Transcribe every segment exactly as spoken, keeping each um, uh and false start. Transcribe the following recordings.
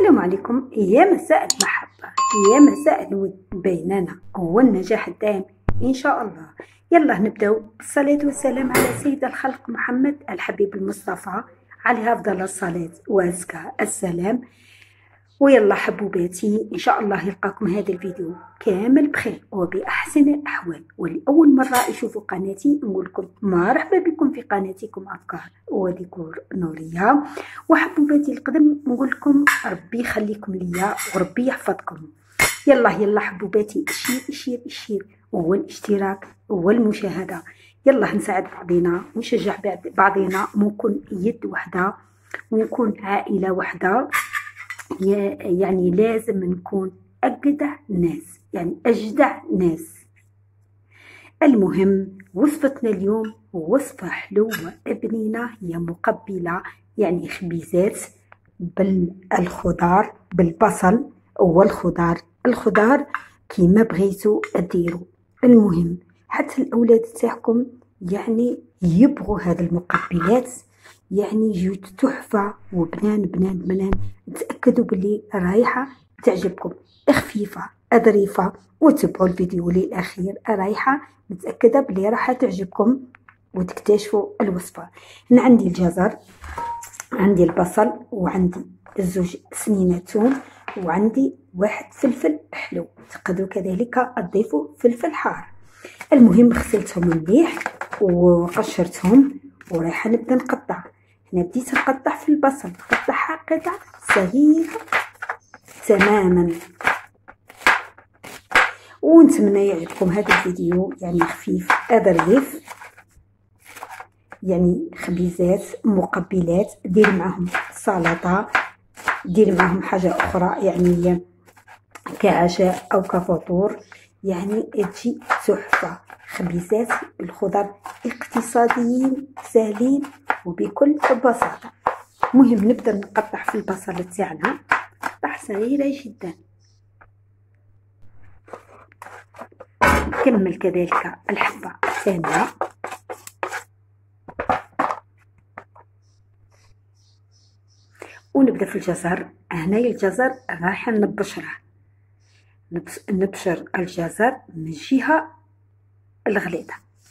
السلام عليكم. يا مساء المحبة، يا مساء الود بيننا والنجاح الدائم إن شاء الله. يلا نبدأ بالصلاة والسلام على سيد الخلق محمد الحبيب المصطفى، عليه أفضل الصلاة وأزكى السلام. ويلا حبوباتي، إن شاء الله يلقاكم هذا الفيديو كامل بخير وبأحسن الأحوال. ولأول مرة يشوفوا قناتي نقول لكم مرحبا بكم في قناتكم أفكار وديكور نورية. وحبوباتي القدم نقول لكم ربي يخليكم ليا وربي يحفظكم. يلا يلا حبوباتي، الشير الشير الشير والاشتراك والمشاهدة. يلا نساعد بعضنا ونشجع بعضنا ونكون يد وحدة ونكون عائلة وحدة. يعني لازم نكون أجدع ناس، يعني أجدع ناس. المهم وصفتنا اليوم وصفة حلوة ابنينا، هي مقبلة، يعني خبيزات بالخضار، بالبصل والخضار، الخضار كيما بغيتو ديروا. المهم حتى الأولاد تاعكم يعني يبغوا هذه المقبلات، يعني يجيو تحفة وبنان بنان بنان. تأكدوا باللي رايحة تعجبكم، خفيفة ظريفة، وتبعوا الفيديو للأخير. رايحة متأكدة باللي راح تعجبكم وتكتشفوا الوصفة. هنا عندي الجزر، عندي البصل، وعندي الزوج سنينة ثوم، وعندي واحد فلفل حلو. تقدروا كذلك تضيفوا فلفل حار. المهم غسلتهم مليح وقشرتهم ورايحة نبدا نقطع. هنا بديت نقطع في البصل، نقطعها قطع صغيرة تماما. ونتمنى يعجبكم هذا الفيديو، يعني خفيف ظريف، يعني خبيزات مقبلات. دير معهم سلطة، دير معهم حاجة أخرى يعني كعشاء أو كفطور، يعني تجي تحفة. خبيزات بالخضر اقتصاديين سهلين وبكل بساطة. مهم نبدأ نقطع في البصل تاعنا قطع صغيرة جدا. نكمل كذلك الحبة الثانية. ونبدأ في الجزر. هنايا الجزر رايحة نبشره، نبشر الجزر من جهة الغليظة.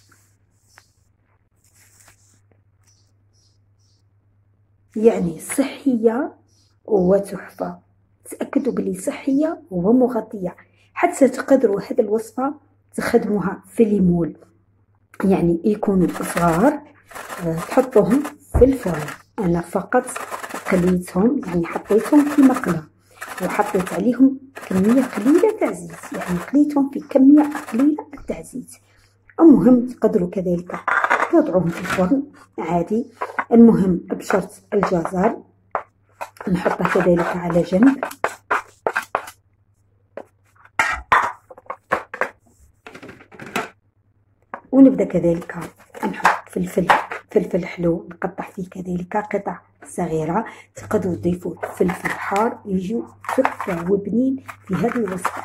يعني صحية وتحفة، تأكدوا بلي صحية ومغذية. حتى تقدروا هذه الوصفة تخدموها في الليمون، يعني يكونوا صغار تحطوهم في الفرن. أنا فقط قليتهم، يعني حطيتهم في مقلة وحطيت عليهم كمية قليلة تاع زيت، يعني قليتهم في كمية قليلة تاع زيت. المهم تقدروا كذلك توضعوهم في الفرن عادي. المهم بشرت الجزر نحطها كذلك على جنب. ونبدأ كذلك نحط فلفل فلفل حلو، نقطع فيه كذلك قطع صغيرة. تقدروا تضيفوا فلفل حار، يجوا تحفة وبنين في هذه الوصفة.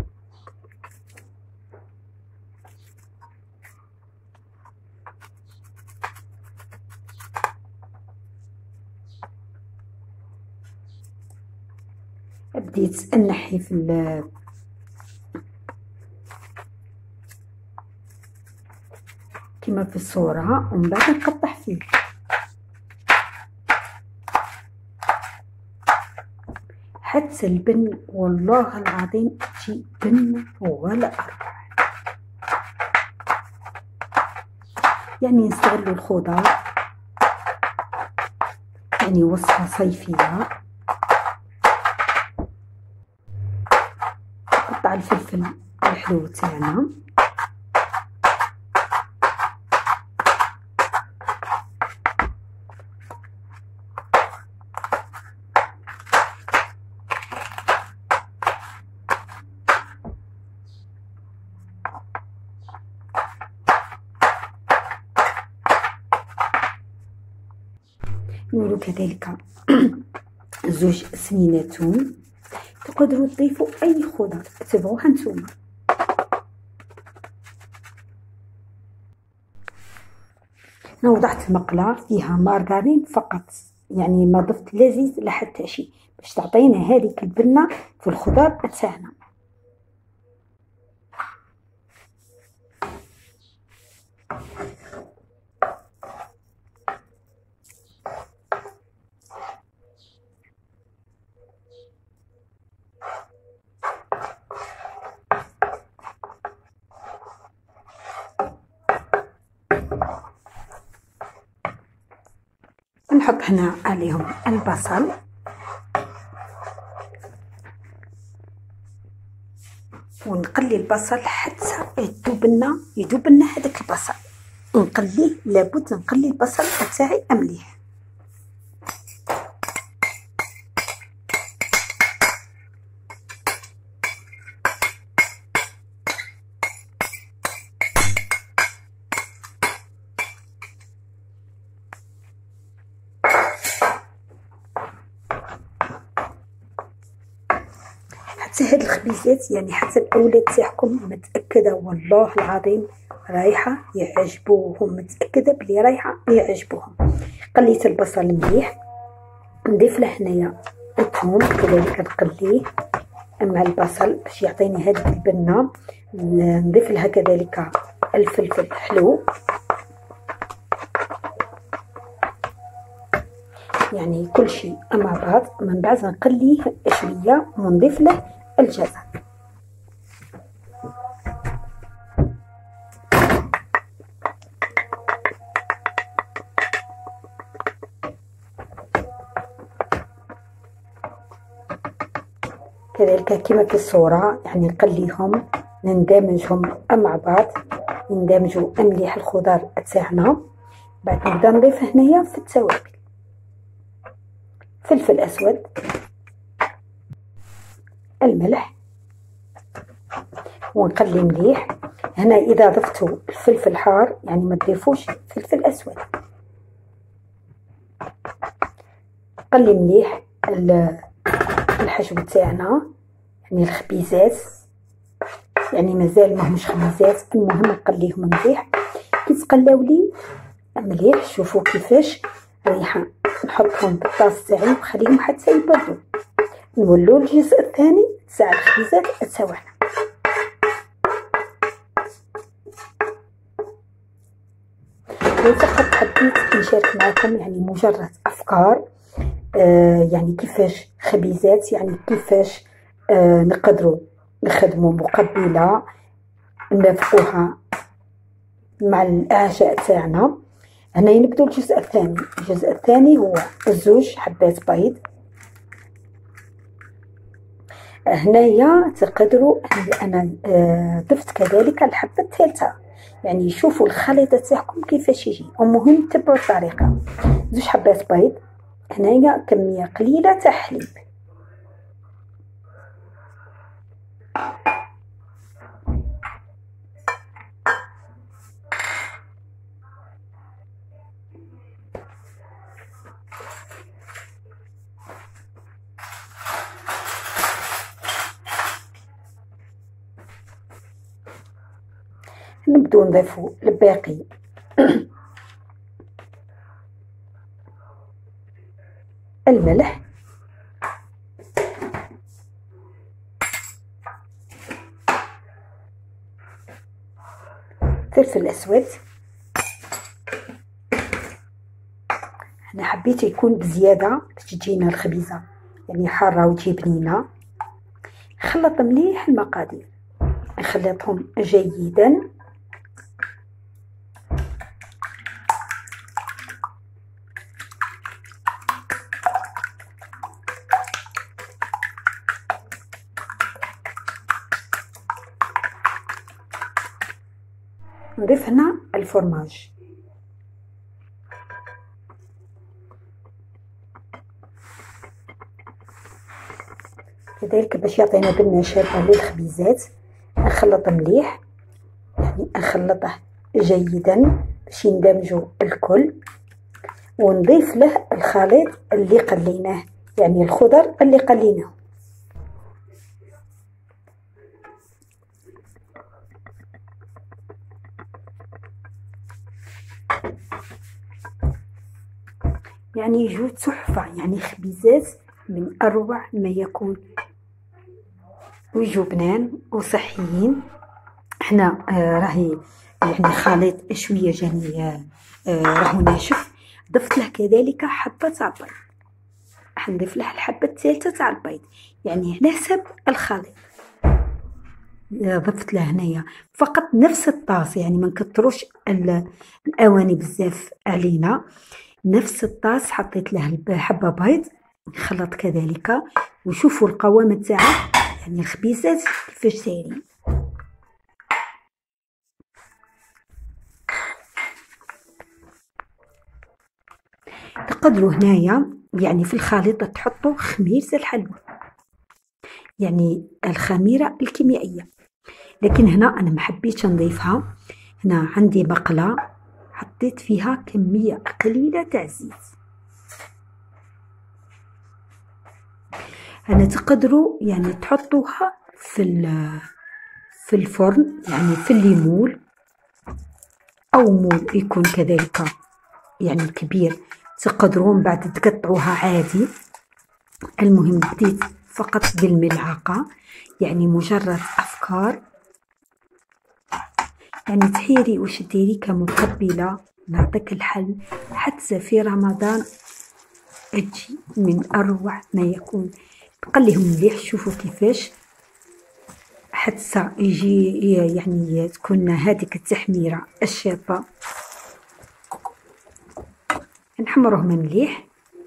بديت نحي في ال كما في الصورة، ومن بعد نقطع فيه حتى البن. والله العظيم تجي بن ولا أروع. يعني نستغلوا الخضار، يعني وصفة صيفية. نقطع الفلفل الحلو تاعنا، نقولوا كذلك زوج سنينة ثوم. تقدروا تضيفوا اي خضر تبغوها نتوما. انا وضعت مقله فيها مارغرين فقط، يعني ما ضفت لا زيت لا حتى شيء، باش تعطينا هذيك البنه في الخضار تاعنا. نحط هنا عليهم البصل ونقلي البصل حتى يذوب لنا يذوب لنا هذاك البصل، نقليه، لابد نقلي البصل تاعي مليح. حتى هاد الخبيزات يعني حتى الاولاد تاعكم متاكده والله العظيم رايحه يعجبوهم، متاكده بلي رايحه يعجبوهم. قليت البصل مليح، نضيف له هنايا الثوم كذلك نقليه مع البصل باش يعطيني هذيك البنه. نضيف لها كذلك الفلفل الحلو، يعني كل شيء مع بعض. من بعد نقليه شويه ونضيف له الجزر. كذلك كما في الصورة، يعني نقليهم نندمجهم مع بعض، ندمجوا مليح الخضار تاعنا. بعد نبدا نضيف هنايا في التوابل فلفل اسود، الملح، ونقلي مليح. هنا اذا ضفتوا الفلفل حار يعني ما تضيفوش فلفل اسود. قلي مليح الحشو تاعنا، يعني الخبيزات، يعني مازال ماهمش خبيزات، المهم نقليهم مليح. كي تقلاو لي مليح شوفوا كيفاش ريحه، نحطهم في الطاس تاعي ونخليهم حتى يبردوا. نولوا الجزء الثاني تاع الخبيزات تاعنا. فقط حبيت نشارك معكم يعني مجرد افكار، آه يعني كيفاش خبيزات، يعني كيفاش آه نقدروا نخدموا مقبله نرفقوها مع العشاء تاعنا. هنا نبدو الجزء الثاني. الجزء الثاني هو زوج حبات بيض. هنايا تقدروا انا آه ضفت كذلك الحبه الثالثه، يعني شوفوا الخليط تاعكم كيفاش يجي. المهم تبعوا الطريقه. زوج حبات بيض، هنايا كميه قليله تاع حليب، نبدو نضيفوا الباقي الملح، فلفل اسود. انا حبيت يكون بزياده باش تجينا الخبيزه يعني حاره وتجي بنينه. خلط مليح المقادير، نخلطهم جيدا. نضيف هنا الفرماج، كذلك باش يعطينا بنة شابة للخبيزات. نخلط مليح، يعني نخلطه جيدا باش يندمجوا الكل، ونضيف له الخليط اللي قليناه، يعني الخضر اللي قليناه. يعني يجو تحفة، يعني خبيزات من أروع ما يكون، ويجو بنان وصحيين. حنا آه راهي يعني خليط شوية جاني آه راهو ناشف، ضفت له كذلك حبة تاع البيض، حنضيف له الحبة الثالثة تاع البيض، يعني على حسب الخليط. ضفت له هنايا فقط نفس الطاس، يعني ما نكتروش الاواني بزاف علينا، نفس الطاس حطيت له حبه بيض خلط كذلك. وشوفوا القوام تاعه، يعني الخبيزات كيفاش سايرين. تقدروا هنايا يعني في الخليط تحطوا خميرة الحلوى، يعني الخميرة الكيميائية، لكن هنا أنا محبيتش نضيفها. هنا عندي مقلة حطيت فيها كمية قليلة تاع زيت. أنا تقدروا يعني تحطوها في في الفرن، يعني في الليمول أو مول يكون كذلك يعني كبير، تقدروا من بعد تقطعوها عادي. المهم بديت فقط بالملعقة، يعني مجرد أفكار، يعني تحيري واش ديري كمقبلة. نعطيك الحل حتى في رمضان تجي من أروع ما يكون. تقليهم مليح، شوفوا كيفاش حتى يجي يعني تكون هذيك التحميرة الشابة. نحمروهم مليح،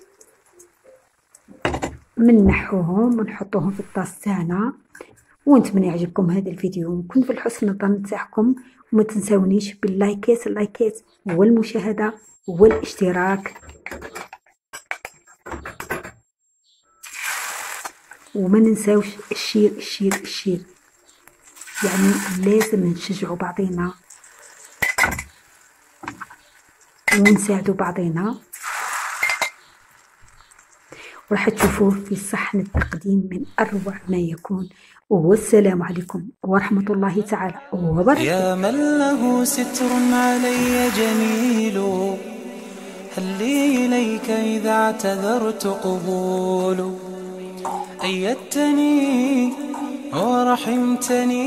منحوهم ونحطوهم في الطاس تاعنا. ونتمنى يعجبكم هذا الفيديو، ونكون في الحسن الظن تاعكم، وما تنساونيش باللايكات اللايكات والمشاهدة والاشتراك، وما ننساوش الشير الشير الشير، يعني لازم نشجعوا بعضينا ونساعدوا بعضينا. وراح تشوفوه في صحن التقديم من أروع ما يكون. والسلام عليكم ورحمة الله تعالى وبركاته. يا من له ستر علي جميل، هل لي إليك إذا اعتذرت قبول؟ أيدتني ورحمتني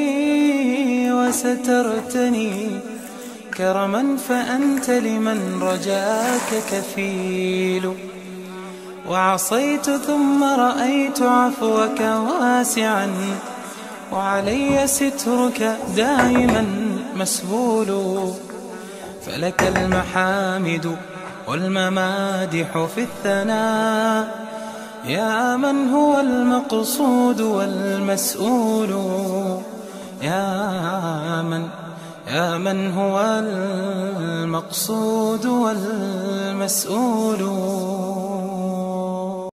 وسترتني كرما، فأنت لمن رجاك كفيل. وعصيت ثم رأيت عفوك واسعا، وعلي سترك دائما مسبول. فلك المحامد والممادح في الثناء، يا من هو المقصود والمسؤول. يا من يا من هو المقصود والمسؤول.